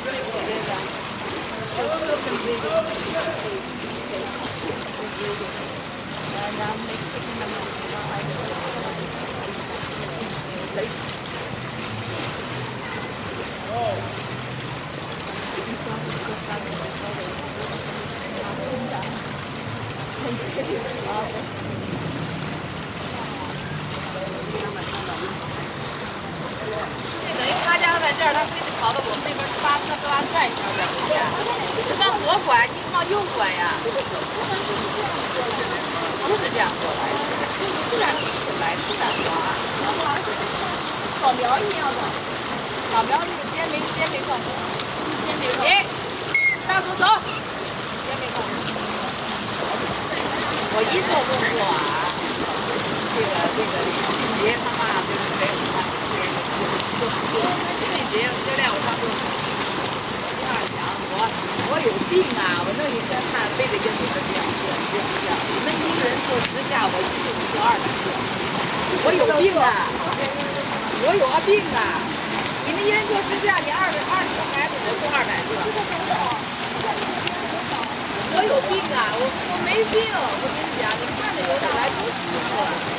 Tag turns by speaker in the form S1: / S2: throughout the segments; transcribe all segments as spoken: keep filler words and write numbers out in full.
S1: 等于他家在这儿，他非得跑到我们那边八四八转一圈再回家。你往左拐，你往右拐呀。不是这样过来的，自然提起来，自然滑。
S2: 扫描一样的，
S1: 扫描那个肩没肩没放松，肩没放松。哎，大走走，肩没放松。我一做动作啊，这个这个李李杰他妈就是给我这个就就李杰教练，我上次心上想我我有病啊！我弄一身汗，非得跟你们这样这样这样这样。你们一个人做支架，我一个人做二百个。我有病啊！我有啊病啊！你们一人做支架，你二百二十个孩子，我做二百个。我有病啊！我我没病，我跟你讲，你看着游起来多舒服。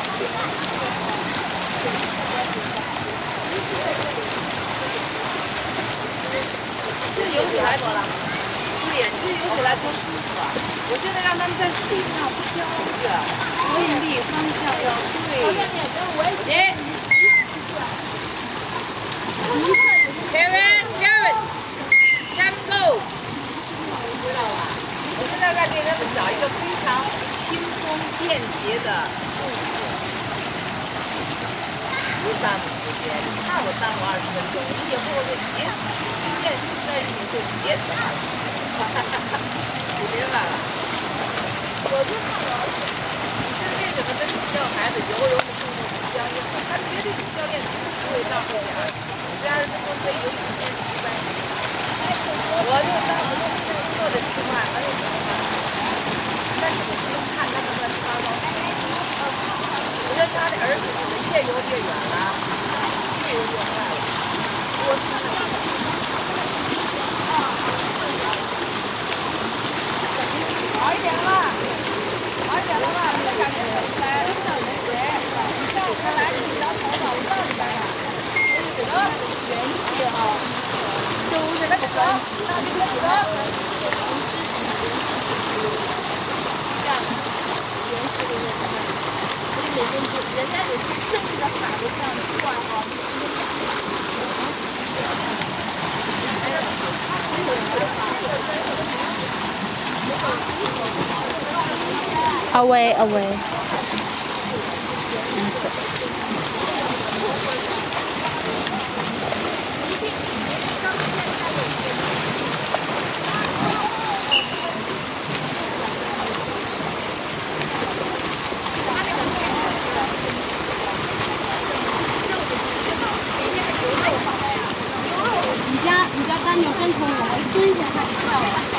S1: 这游起来多了，对呀，这游起来多舒服啊！我现在让他们在水上飘着，用力方向要对。你。Kevin, Kevin, let's go！ 知道吧？我现在在给他们找一个非常轻松便捷的动作，不耽误时间。你看我耽误二十分钟，你以后就别训练在你就别耽误，你明白吧？我就看了，你这为什么跟你教孩子游泳的动作不相应呢？他绝对比教练不会到后边儿，这二十分钟可以游几天几百米。我就当我就做的习惯，没有什么办法。但是我不能看他们乱七八糟。我觉得他的儿子越游越远了，越游越快了。我看他们。好一点了吧？好一点了吧？你的感觉怎么来？对，你像我看来你比较好找不到你呀。所以得元气哈。就给他走，那这个喜欢全从肢体是这样的，元气的人，所以每天就人家有时候正着喊的这样转哈，
S3: away away。
S2: 你家你家干牛跟从我一蹲下它就跳了。